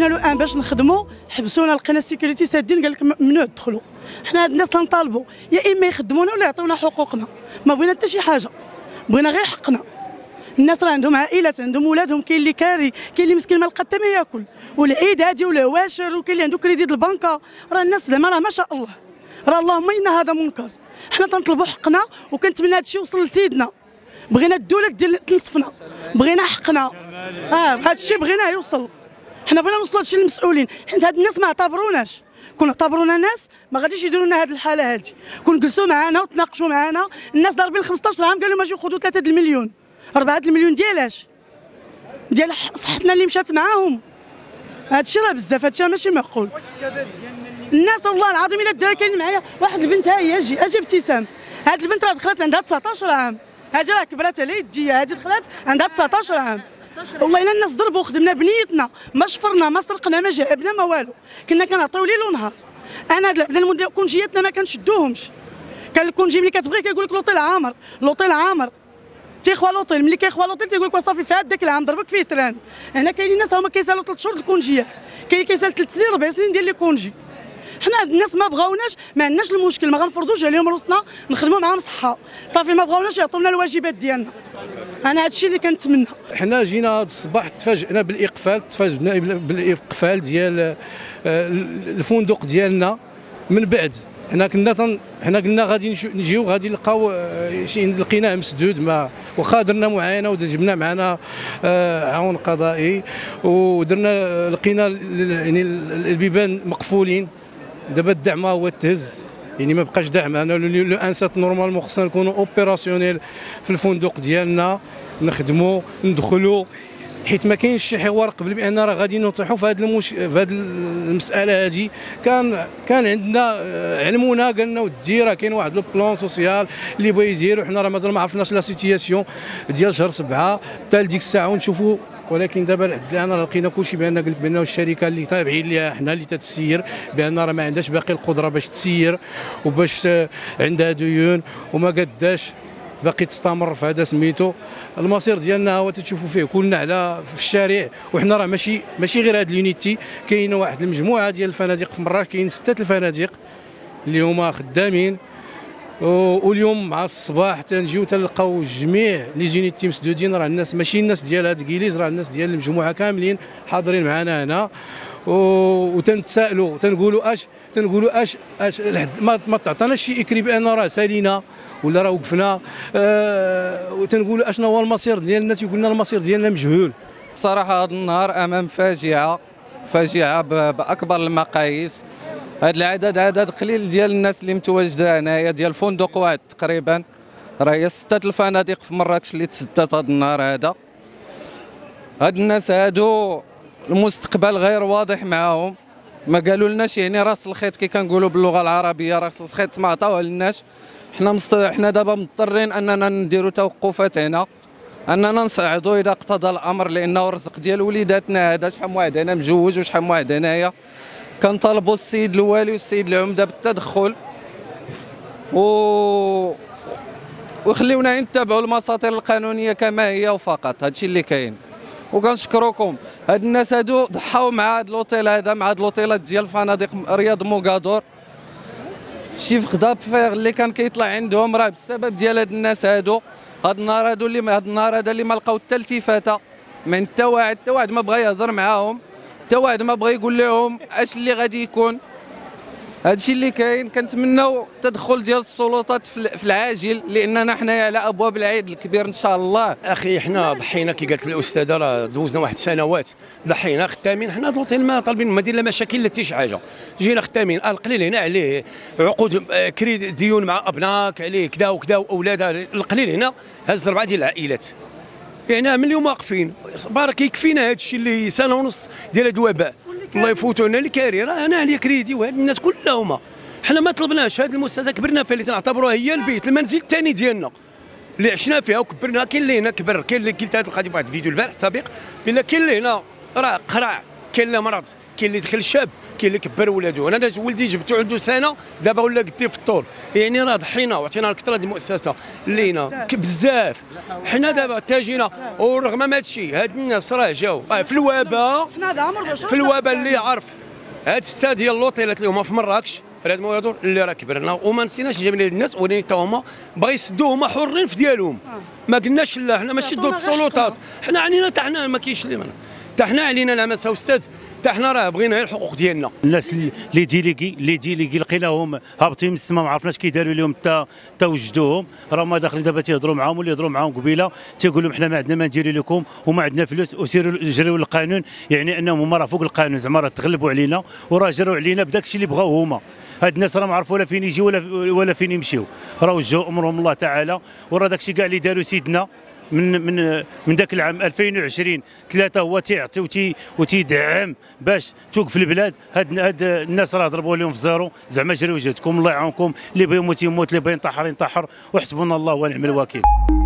لو ان باش نخدموا حبسونا، لقينا السيكوريتي سادين قال لك ممنوع تدخلوا. حنا هاد الناس تنطالبوا يا اما يخدمونا ولا يعطيونا حقوقنا، ما بغينا حتى شي حاجه، بغينا غير حقنا. الناس راه عندهم عائلات، عندهم ولادهم، كاين اللي كاري، كاين اللي مسكين ما لقى حتى ما ياكل، والعيد هادي ولا واشر، وكاين اللي عنده كريديت البنكه. راه الناس زعما راه ما شاء الله، راه اللهم ان هذا منكر. حنا تنطلبوا حقنا، وكنتمنى هذا الشيء يوصل لسيدنا. بغينا الدوله ديال تنصفنا، بغينا حقنا. هذا الشيء بغيناه يوصل. حنا بغينا نوصلوا هادشي للمسؤولين، حيت هاد الناس ما اعتبرونا ناس ما غاديش يديروا لنا هاد الحاله هادي. كون جلسوا معنا وتناقشوا معنا، الناس ضاربين 15 عام قالوا ماجي ياخذوا 3 المليون 4 المليون ديالاش؟ ديال صحتنا اللي مشات معاهم. هادشي راه بزاف، هادشي ماشي معقول. الناس والله العظيم الا الدراري كاين معايا واحد البنت، ها هي اجي ابتسام، هاد البنت راه دخلت عندها 19 عام، هادي راه كبرات على يديا، هادي دخلت عندها 19 عام. والله الا الناس ضربوا، خدمنا بنيتنا، ما شفرنا ما سرقنا ما جابنا ما والو، كنا كنعطيو ليل ونهار. انا هاد كونجياتنا ما كنشدوهمش. كان الكونجي ملي كتبغي كيقول لك لوطيل عامر، لوطيل عامر تيخوى لوطيل، ملي كيخوى لوطيل تيقول لك صافي فهاد داك العام ضربك فيه تران. هنا كاينين ناس هما كيسالوا 3 شهور الكونجيات، كاين كيسال 3 سنين 4 سنين ديال لي كونجي. حنا هاد الناس ما بغاوناش، ما عندناش المشكل، ما غنفرضوش عليهم روسنا، نخدموا معاهم صحه، صافي ما بغاوناش يعطونا الواجبات ديالنا. انا هادشي اللي كنتمنى. حنا جينا هذا الصباح تفاجئنا بالاقفال ديال الفندق ديالنا. من بعد حنا قلنا غادي نجيو غادي نلقاو لقيناه مسدود، ما واخا درنا معاينه وجبنا معنا عون قضائي ودرنا لقينا يعني البيبان مقفولين. دابا الدعم هو تهز، يعني ما بقاش دعم. انا لو انسات نورمالمون خصنا نكونوا اوبيراسيونيل في الفندق ديالنا، نخدموا ندخلوا، حيت ما كاينش شي حوار قبل بان راه غادي نطيحوا في هذه المساله هذه. كان عندنا علمونا، قالنا ودي راه كاين واحد لو بلان سوسيال اللي بغا يدير، وحنا راه مازال ما عرفناش لا سيتياسيون ديال شهر 7 حتى لديك الساعه ونشوفوا. ولكن دابا لحد الان راه لقينا كلشي بان قلت بانه الشركه اللي تابعين ليها حنا اللي تتسير، بان راه ما عندهاش باقي القدره باش تسير وباش عندها ديون وما قداش باقي تستمر في هذا سميتو. المصير ديالنا هو تتشوفوا فيه كلنا على في الشارع. وحنا راه ماشي غير هاد اليونيتي، كاينه واحد المجموعه ديال الفنادق في مراكش، كاين 6 الفنادق اللي هما خدامين. واليوم مع الصباح تنجيو تلقاو جميع لي زونيتي مسدودين. راه الناس ماشي الناس ديال هاد الكيليز، راه الناس ديال المجموعه كاملين حاضرين معنا هنا. وتنتسائلوا تنقولوا اش ما تعطيناش شي اكري بان راه سالينا ولا راه وقفنا. وتنقولوا اشنو هو المصير ديالنا، تيقول لنا المصير ديالنا مجهول. صراحه هذا النهار امام فاجعه باكبر المقاييس. هذا العدد عدد قليل ديال الناس اللي متواجده هنايا، ديال فندق واحد تقريبا. راه هي 6 الفنادق في مراكش اللي تسدات هذا النهار هذا. هاد الناس هادو المستقبل غير واضح معاهم، ما قالوا لناش يعني راس الخيط كي كنقولوا باللغه العربيه، راس الخيط ما عطاوه لناش. حنا دابا مضطرين اننا نديروا توقفات هنا، اننا نصعدوا اذا اقتضى الامر، لانه الرزق ديال وليداتنا هذا. شحال من واحد هنا مجوج وشحال من واحد هنايا. كنطالبوا السيد الوالي والسيد العمده بالتدخل وخليونا نتبعوا المساطر القانونيه كما هي وفقط. هادشي اللي كاين. وكنشكركم. هاد الناس هادو ضحاو مع هاد الاوتيل هذا، مع هاد الاوتيلات ديال فنادق رياض موغادور. شي فقدة فيغ اللي كان كيطلع عندهم راه بسبب ديال هاد الناس هادو. هاد النهار هذا اللي ما لقاو حتى التفاته من حتى واحد ما بغى يهضر معاهم، حتى واحد ما بغى يقول لهم اش اللي غادي يكون. هادشي اللي كاين. كنتمناو التدخل ديال السلطات في العاجل، لاننا حنايا على ابواب العيد الكبير ان شاء الله. اخي حنا ضحينا كي قالت الاستاذه، راه دوزنا واحد سنوات ضحينا خدامين. حنا لوطيل ما طالبين ما دير لا مشاكل لا حتى شي حاجه، جينا خدامين. القليل هنا عليه عقود كريد ديون مع ابناك، عليه كذا وكذا واولادها. القليل هنا هز 4 ديال العائلات، يعني من اليوم واقفين. بارك يكفينا هذا الشيء اللي سنه ونص ديال هذا الوباء. الله يفوتونا اللي كاري، راه انا عليا كريدي وهاد الناس كلهم. حنا ما طلبناش هذه المؤسسه، كبرنا فيها اللي تنعتبروها هي البيت المنزل الثاني ديالنا اللي عشنا فيها وكبرنا. كاين اللي هنا كبر، كاين اللي قلت هذه القضيه في واحد الفيديو البارح سابق، بلا كاين اللي هنا راه قرع، كاين اللي مرض، كاين اللي دخل شاب، كاين اللي كبر ولادو. انا ولدي جبتو عنده سنه دابا ولا قدي في الطول، يعني راه ضحينا وعطينا الكثره ديال المؤسسه لينا بزاف. حنا دابا تاجينا ورغم ما هادشي هاد الناس راه جاو في الوباء، في الوباء اللي عرف هاد 6 ديال اللوطيلات اللي هما في مراكش هاد الموضوع اللي راه كبرنا وما نسيناش جميع الناس، ولكن حتى هما بغا يسدوا هما حرين في ديالهم. ما قلناش لا، حنا ماشي ضد السلطات، حنا علينا حتى حنا ما كاينش اللي حتى حنا علينا العماسه استاذ، حتى حنا راه بغينا غير الحقوق ديالنا. الناس اللي ديليغي لقيناهم هابطين من السما، ما عرفناش كيداروا لهم حتى وجدوهم، راه ما داخلين دابا تيهضروا معاهم واللي يهضروا معاهم قبيله تيقول لهم حنا ما عندنا ما نديروا لكم وما عندنا فلوس وسيروا جريوا القانون، يعني انهم هما راه فوق القانون، زعما راه تغلبوا علينا وراه جروا علينا بداك الشيء اللي بغاو هما. هاد الناس راه ما عرفوا ولا فين يجيو ولا فين يمشيو، راه وجهوا امرهم الله تعالى، وراه داك الشيء كاع اللي داروا سيدنا من ذاك العام 2020 3 هو تيعطي وتيدعم باش توقف البلاد. هاد الناس راه ضربوا لهم في زيرو، زعما جريو جهدكم الله يعاونكم، اللي بغى يموت يموت، اللي بغى ينتحر ينتحر، وحسبنا الله ونعم الوكيل.